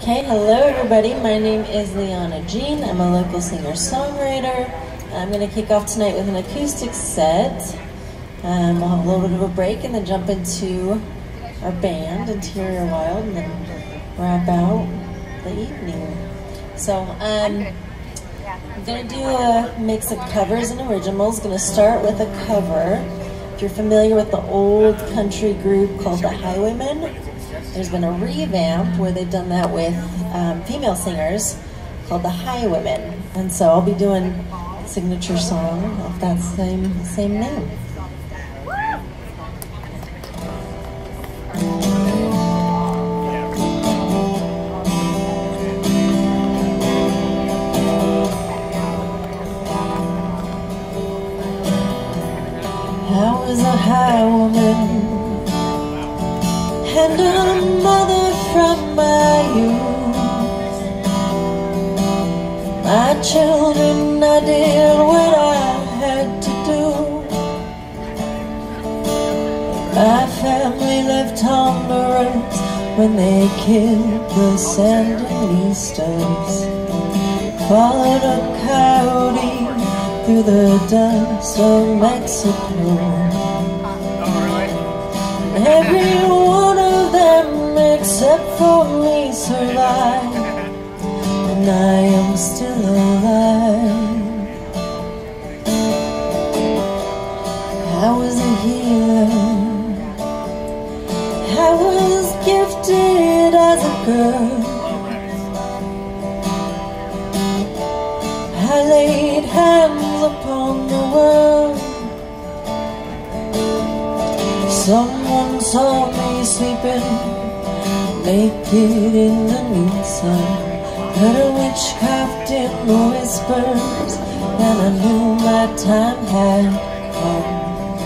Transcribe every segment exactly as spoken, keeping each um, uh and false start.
Okay, hello everybody. My name is Liana Jean. I'm a local singer-songwriter. I'm going to kick off tonight with an acoustic set. Um, we'll have a little bit of a break and then jump into our band, Interior Wild, and then wrap out the evening. So, um, I'm going to do a mix of covers and originals. Going to start with a cover. If you're familiar with the old country group called the Highwaymen, there's been a revamp where they've done that with um, female singers called the Highwaymen. And so I'll be doing a signature song of that same, same name. I was a highwayman and a mother from my youth. My children, I did what I had to do. My family left Honduras when they killed the Sandinistas. Followed a coyote through the dust of Mexico. Every one of them except for me survived, and I am still alive. I was a healer. I was gifted as a girl. I laid hands upon the world. Someone saw me sleeping naked in the noon sun. Heard a witchcraft in the whispers, and I knew my time had come.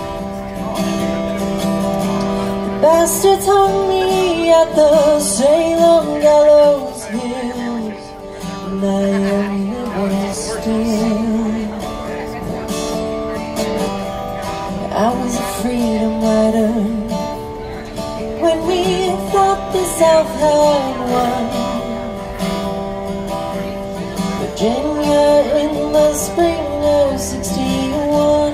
The bastards hung me at the Salem gallows hills, and I am living still. I was a freedom rider when we thought the South had won. Virginia in the spring of sixty-one.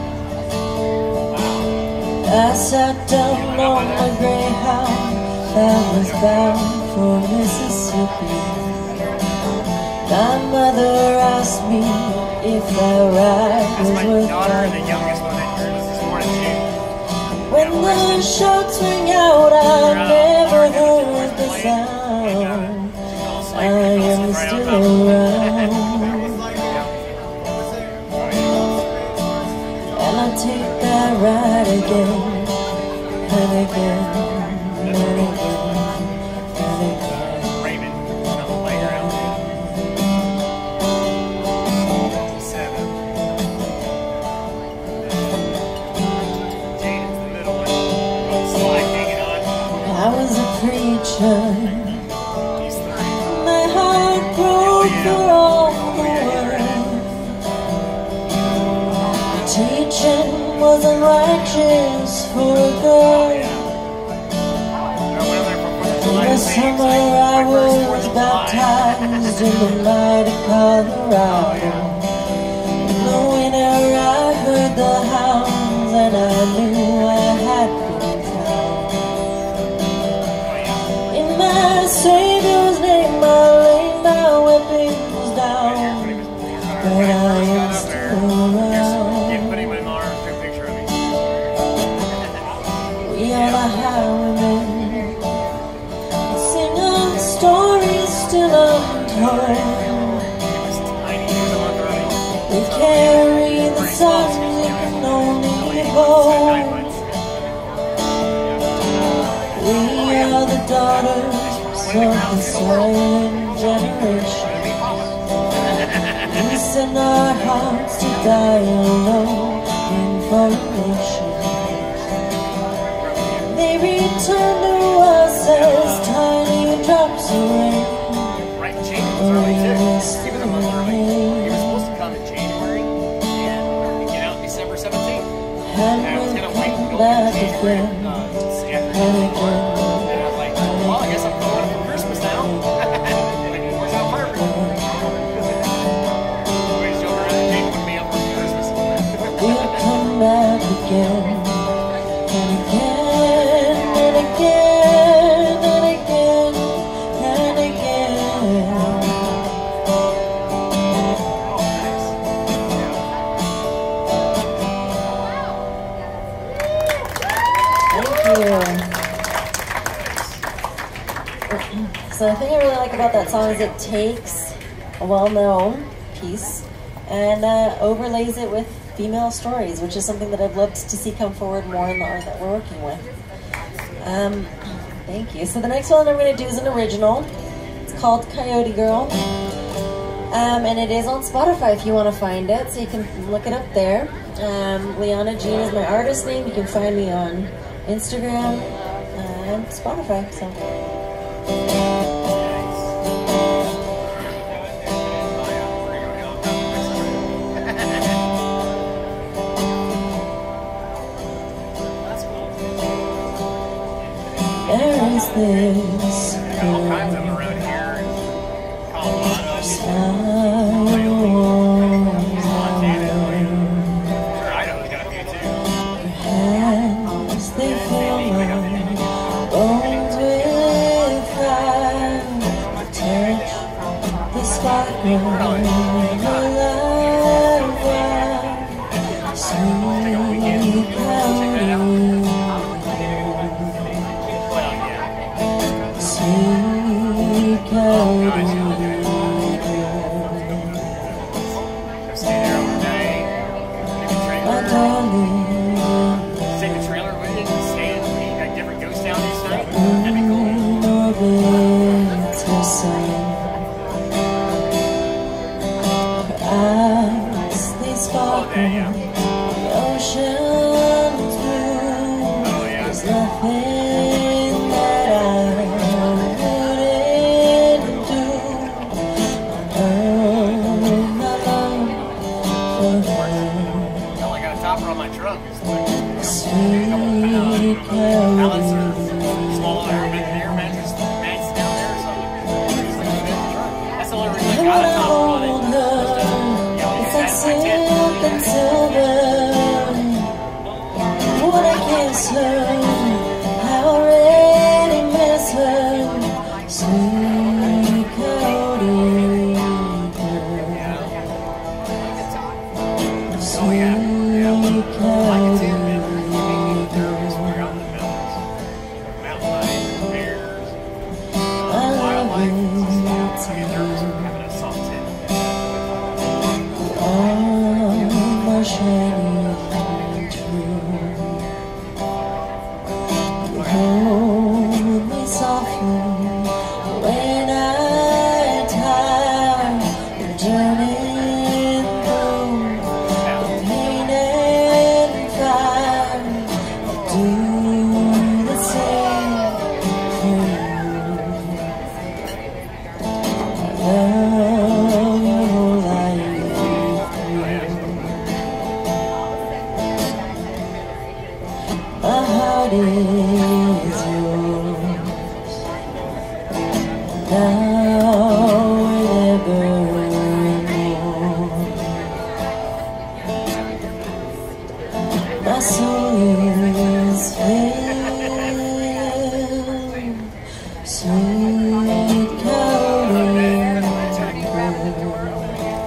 I sat down on a Greyhound that was bound for Mississippi. My mother asked me if that ride was worth my time. When the shots ring out, I never heard the sound. I am still around, and I take that ride again and again and again and again. I was a preacher. My heart broke for all the world. Teaching was unrighteous for a girl. In the summer I was baptized in the mighty Colorado. In the winter I heard the hounds, and I knew I had been found. In my Savior's name I lay my weapons down, but I am still around. We are the highwaymen, sing of stories still untold. We carry the songs we can only hold. We are the daughters of the silent generation. We send our hearts to die alone in formation. They return to us as tiny drops of rain. Oh, yes, Even though you were supposed to come in January and get out December seventeenth, and I was gonna wait and go back in January again uh, to see and again. and I'm like, well, I guess I'm going for Christmas now. again, and again, and again, and again, and again. Thank you. So the thing I really like about that song is it takes a well-known piece and uh, overlays it with female stories, which is something that I've loved to see come forward more in the art that we're working with. Um, thank you. So the next one I'm going to do is an original. It's called Coyote Girl. Um, and it is on Spotify if you want to find it, so you can look it up there. Um, Liana Jean is my artist name. You can find me on Instagram and Spotify. So. There is this all kinds of them around here in Colorado, Montana. Sure, Idaho's got a few too. Hands, they fill my bones with fire. Touch the sparkle of alive wire. Sweet coyote. Sweet coyote. My darling. Take the trailer with it and stay in a different ghost town each night. That'd be cool. Her eyes, they sparkle. Oh, yeah. The ocean's blue. Oh, yeah. There's nothing that I wouldn't do. Oh, my love for her. Hell, I got a topper on my truck. It's like Sweet pallets or coyote. small air, air mattress mats down there or something. Just like in the truck. That's the only reason I When got a I topper on it. hold her, it's like silk and silver. When I kiss her, I already miss her. Sweet coyote girl. Sweet coyote girl. I love you all my shining true. Hold me softly when I tie. You're journeying through the pain and fire. I do the same for you. I love your whole life through. My heart is yours now and evermore. My soul is filled. Sweet coyote girl.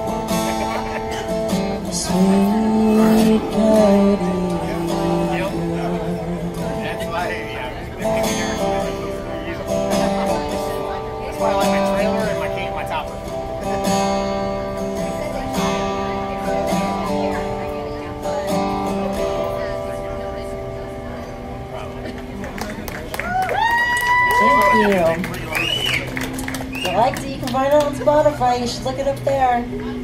Sweet coyote. That's why, yeah. That's why I like my trailer and my can, my topper. Thank you. If you liked it, you can find it on Spotify. You should look it up there.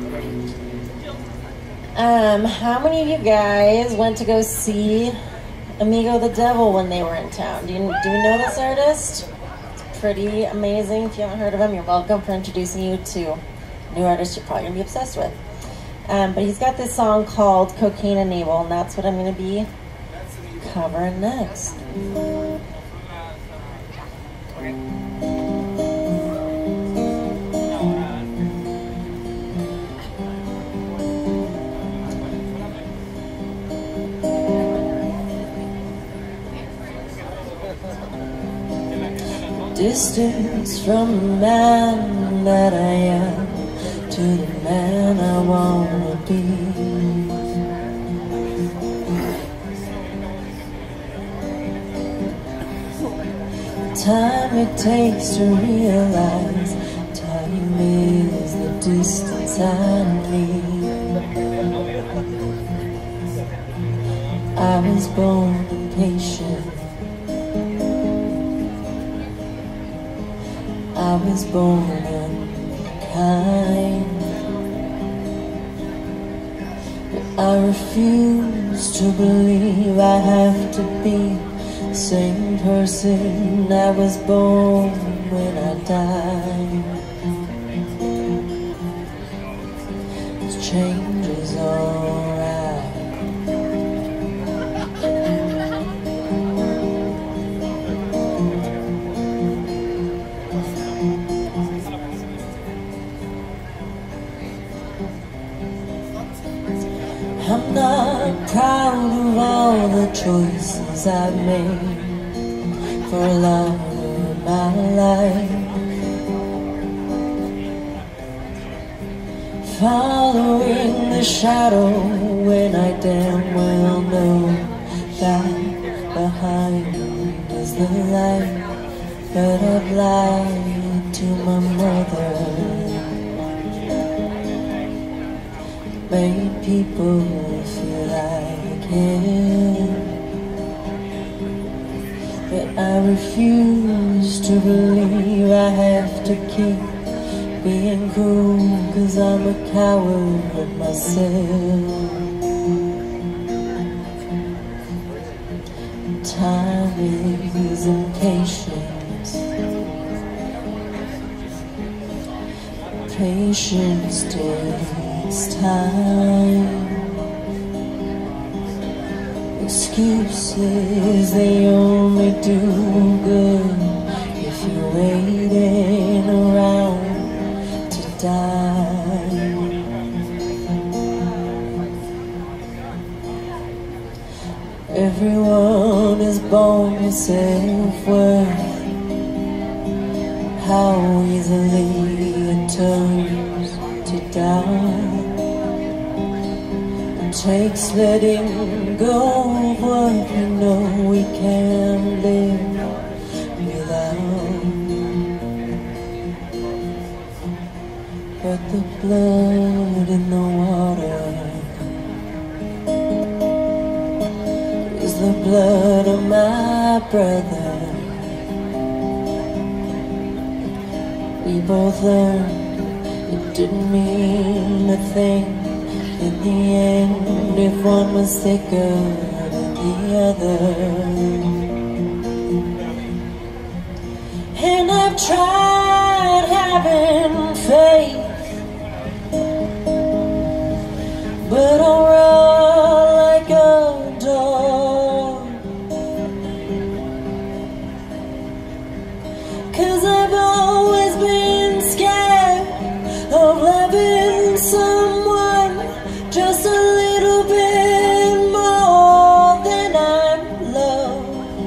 Um, how many of you guys went to go see Amigo the Devil when they were in town? Do you, do you know this artist? It's pretty amazing. If you haven't heard of him, you're welcome for introducing you to a new artist you're probably going to be obsessed with. Um, but he's got this song called Cocaine and Navel, and that's what I'm going to be covering next. Distance from the man that I am to the man I wanna be. Time it takes to realize time is the distance I need. I was born impatient. I was born unkind. But I refuse to believe I have to be the same person I was born when I died. 'Cause change is alright. I'm not proud of all the choices I've made for a lot of my life. Following the shadow when I damn well know that behind is the light. But I've lied to my mother, made people feel like it. But I refuse to believe I have to keep being cool, 'cause I'm a coward myself. Time is impatient. Patience takes time. Excuses, they only do good if you're waiting around to die. Everyone is born with self-worth. How easily it turns to doubt. It takes letting go of what we know we can't live without. But the blood in the water is the blood of my brother. We both learned it didn't mean a thing in the end if one was thicker than the other. And I've tried having faith, but I'll run like a dog, 'cause I've always been scared of loving someone just a little bit more than I'm loved.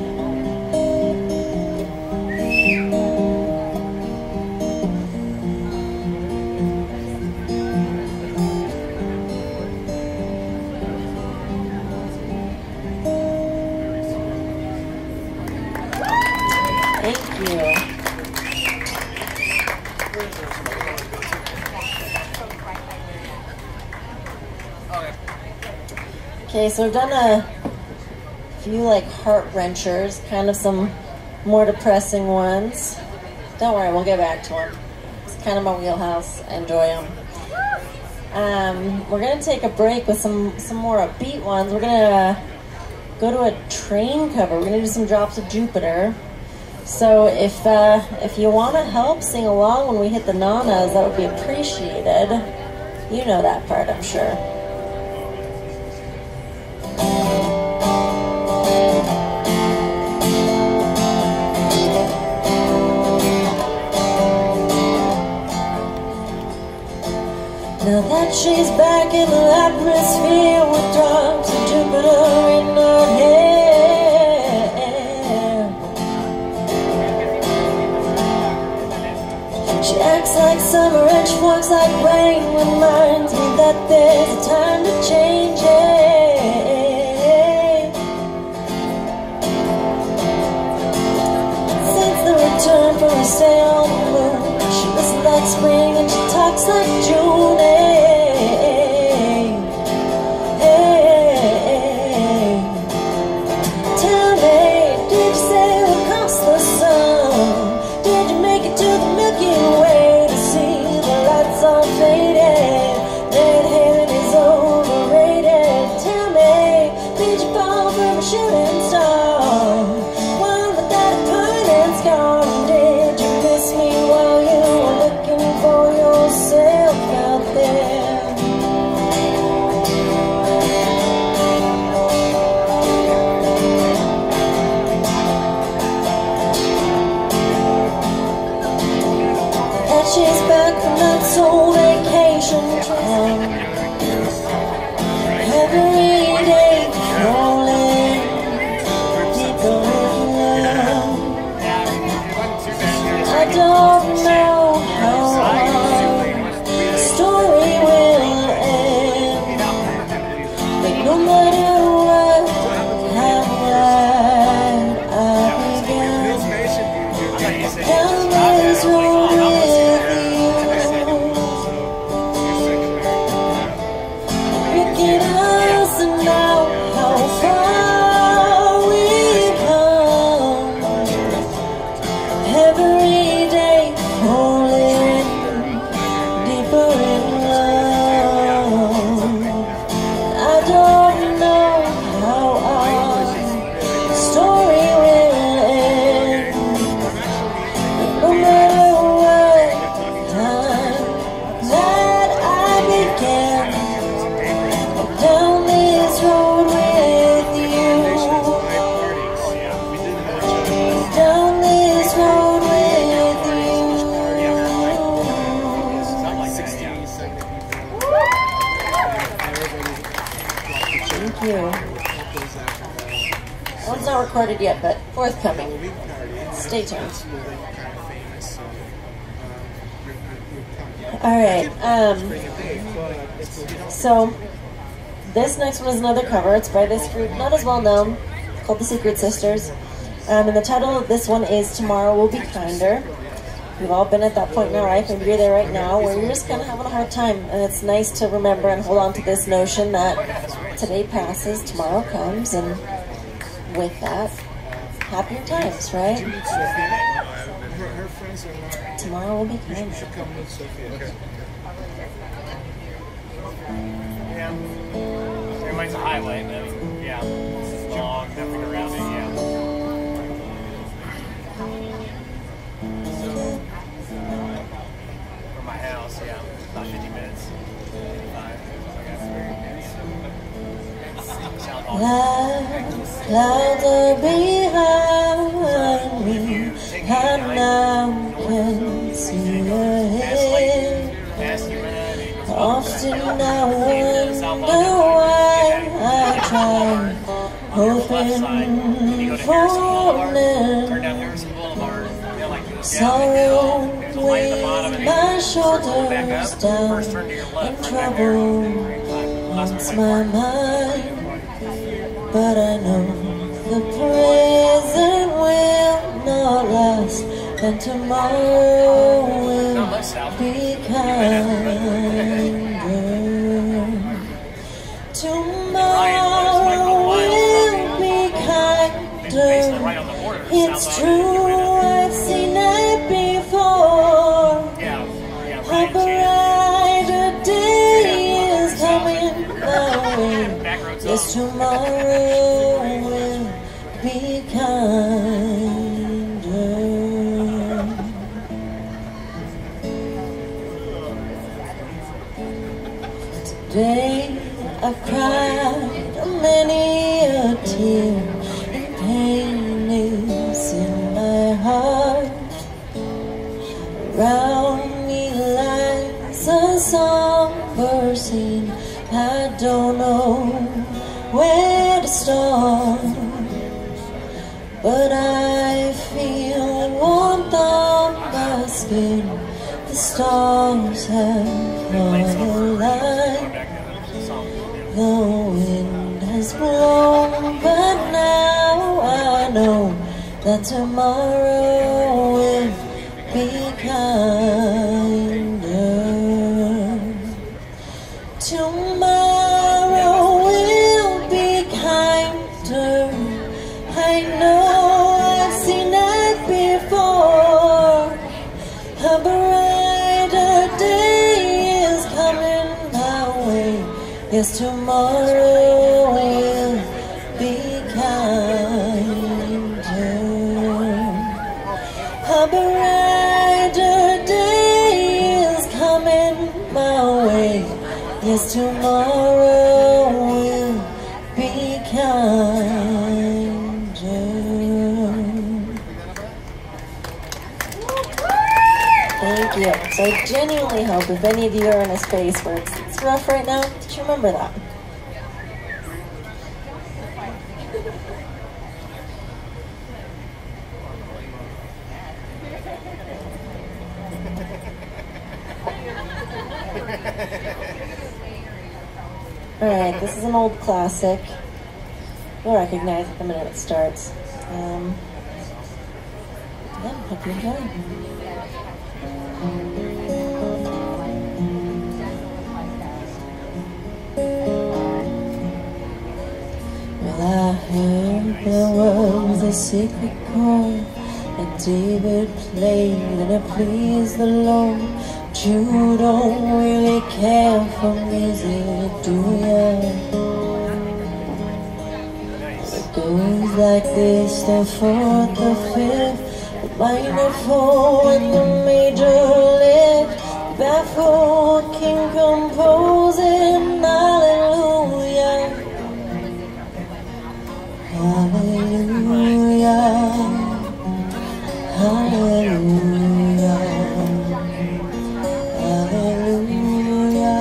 Thank you. Okay, so we've done a few like heart wrenchers, kind of some more depressing ones. Don't worry, we'll get back to them. It's kind of my wheelhouse. I enjoy them. Um, we're gonna take a break with some some more upbeat ones. We're gonna go to a train cover. We're gonna do some Drops of Jupiter. So if uh, if you want to help sing along when we hit the nanas, that would be appreciated. You know that part, I'm sure. Now that she's back in the atmosphere with drops of Jupiter in her hair, pitchforks like rain reminds me that there's a time to change it. Since the return from her stay on the moon, she listens like spring and she talks like June. Tell me, did you sail across the sun? Did you make it to the Milky Way to see the lights all faded? Red heaven is overrated. Tell me, did you fall from a shooting star? One without a permanent scar. Did you miss me while you were looking for yourself out there? She's back from that soul vacation town. Every day falling deeper in love. I don't know how the story will end, but no matter what, how right I began. Down this road one's not recorded yet, but forthcoming. Stay tuned. Alright, um, so this next one is another cover. It's by this group, not as well known, called the Secret Sisters. Um, and the title of this one is Tomorrow Will Be Kinder. We've all been at that point in our life, and you're there right now, where you're just kind of having a hard time. And it's nice to remember and hold on to this notion that today passes, tomorrow comes, and with that, happier times, right? Tomorrow will be kind. Yeah. Everybody's a highway, but yeah. It's long, nothing around it, yeah. From my house, yeah. About fifty minutes. fifty-five. Clouds, clouds are behind me, and now can see ahead. Often I wonder why I try, hoping for sorrow weighs my shoulders down, and trouble haunts my mind. But I know the present will not last, and tomorrow will be kinder. Tomorrow will be kinder. It's true, I've seen it before. A brighter day is coming my way. Yes, tomorrow will be kinder. Today I've cried many a tear, and pain is in my heart. Around me lies a somber scene. I don't know where to start, but I feel warmth on my skin. The stars have fallen aligned. The wind has blown, but now I know that tomorrow will be kinder. Tomorrow will be kinder. I know I've seen that before. A brighter day is coming my way. Yes, tomorrow will be kinder. A brighter day is coming my way. Yes, tomorrow will be kinder. Thank you. So I genuinely hope if any of you are in a space where it's, it's rough right now, that you remember that. Alright, this is an old classic. You'll recognize it the minute it starts. Um, yeah, hope you enjoy. Well, I heard there was a secret chord that David played and it pleased the Lord. But you don't really care for music, do ya? It goes like this, the fourth, the fifth, the minor four and the major lift. Baffled king composing hallelujah, hallelujah, hallelujah, hallelujah,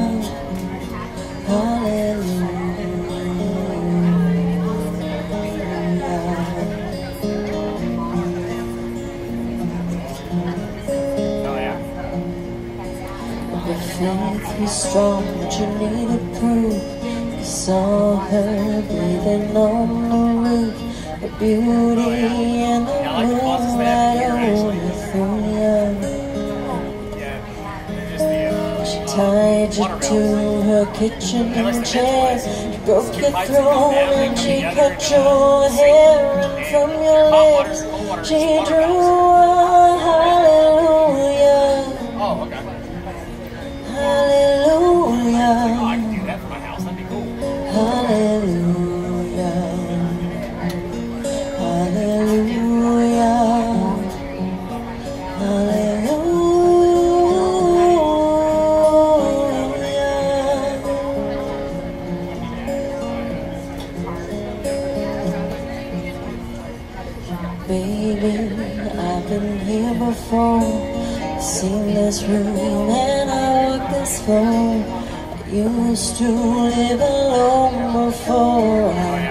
hallelujah. Your faith was strong, but you needed proof. You saw her breathing on the roof. The beauty and the moon right over through you. She tied you to her kitchen chair. She broke your throat and she cut your hair. And from your lips she drew a hallelujah. Oh, okay. Hallelujah. Oh, I can do that for my house. That'd be cool. Hallelujah. Hallelujah. Hallelujah. Baby, I've been here before. Seen this room and I walked this floor. I used to live alone before I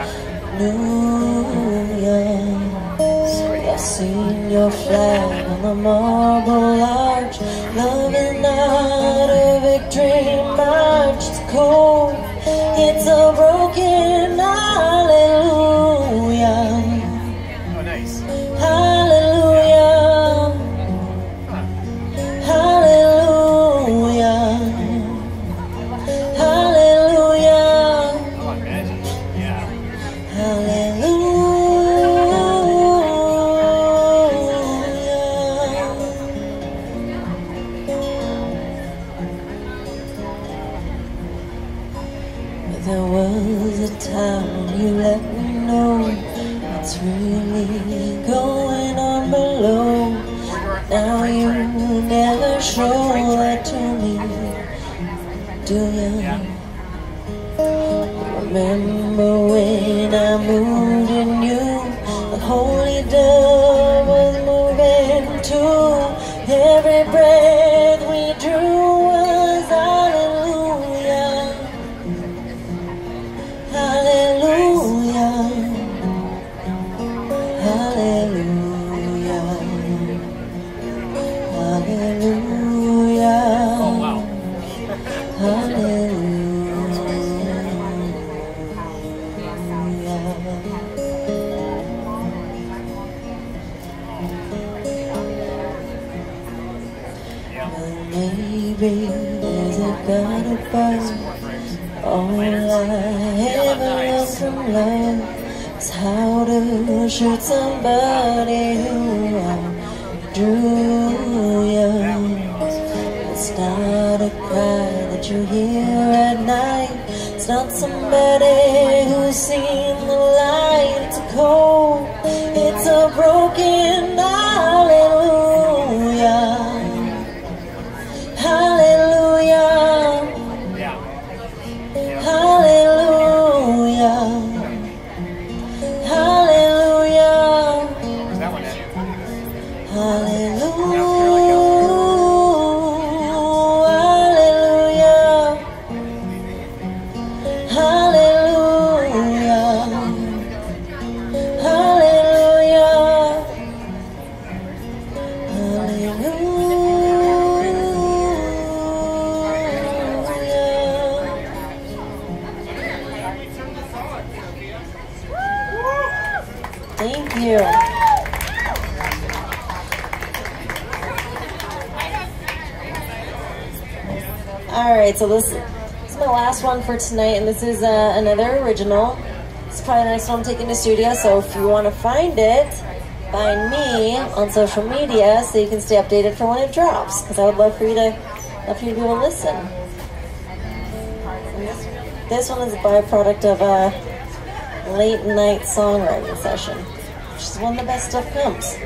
knew you. I've seen your flag on the marble arch. Love is not a victory march. It's cold, it's a broken hallelujah. Oh, nice. Hallelujah. Hallelujah. Hallelujah. Oh, imagine. Yeah. But there was a time when you let me know what's really going on below. Now you never show that to me, do you? Remember when I moved in you, the holy dove was moving too. Every breath we drew was hallelujah, hallelujah, hallelujah, hallelujah. baby, is it gotta burn? All I ever learned from love is how to shoot somebody who outdrew you. It's not a cry that you hear at night. It's not somebody who's seen the light. It's a cold, it's a broken hallelujah. Hallelujah. Hallelujah. Hallelujah. Hallelujah. Thank you. Alright, so this, this is my last one for tonight, and this is uh, another original. It's probably the next one I'm taking to studio, so if you want to find it, find me on social media so you can stay updated for when it drops, because I would love for you to, love for you to be able to listen. This, this one is a byproduct of a late night songwriting session, which is when the best stuff comes.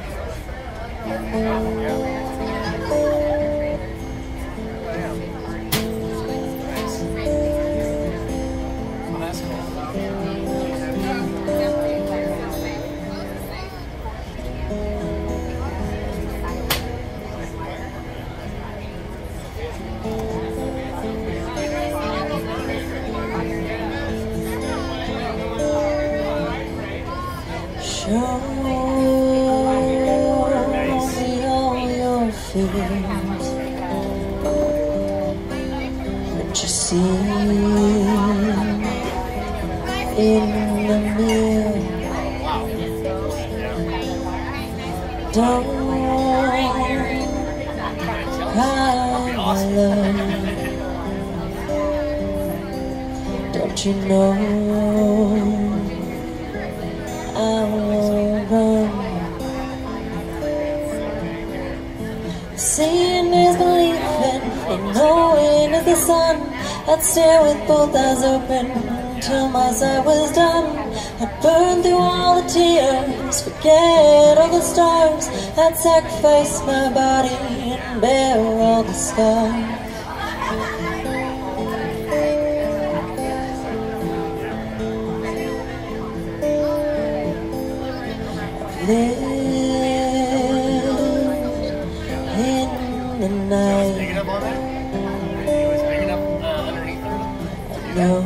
Show me all your fears that you see in the mirror. Don't cry, my love. Don't you know I won't run? Seeing is believing, and knowing is the sun. I'd stare with both eyes open till my sight was done. I'd burn through all the tears, forget all the stars. I'd sacrifice my body and bear all the scars. Lived in the night. Picking up on that? He was picking up uh, underneath her? I know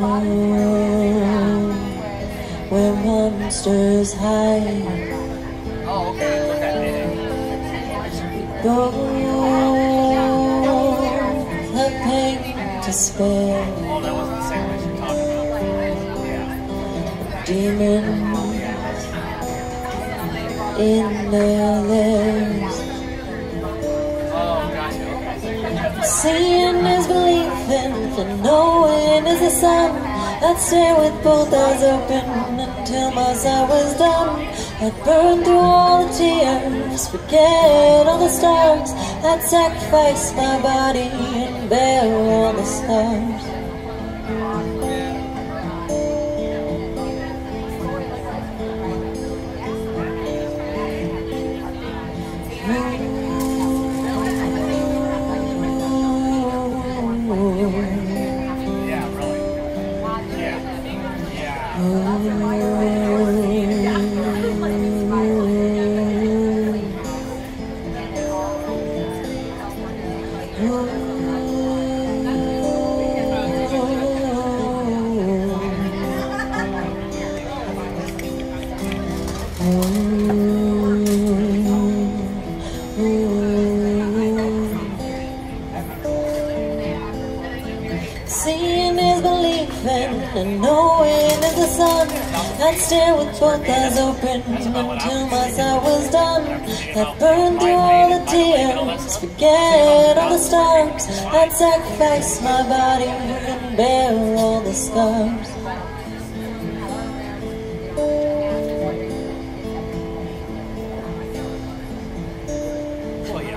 where monsters hide. Oh, okay. Look at it. Both have pain to spare. Oh, that wasn't the same place you're talking about. Yeah. Demons in their lairs. Oh, gotcha. Okay. Seeing is believing, and knowing is the sun. I'd stare with both eyes open until my sight was done. I'd burn through all the tears, forget all the stars. I'd sacrifice my body and bear all the scars. Yeah, really. Yeah. Yeah. Seeing is believing, and knowing is the sun. I'd stare with both eyes open until my sight was done. I'd burn through all the tears. fears, forget all the stars. I'd sacrifice my body and bear all the scars. Oh yeah.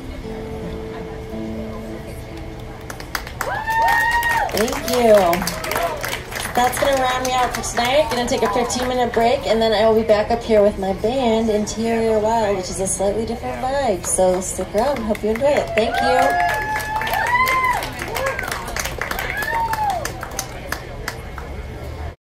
Thank you. That's going to round me out for tonight. Going to take a fifteen minute break, and then I will be back up here with my band, Interior Wild, which is a slightly different vibe. So stick around. Hope you enjoy it. Thank you.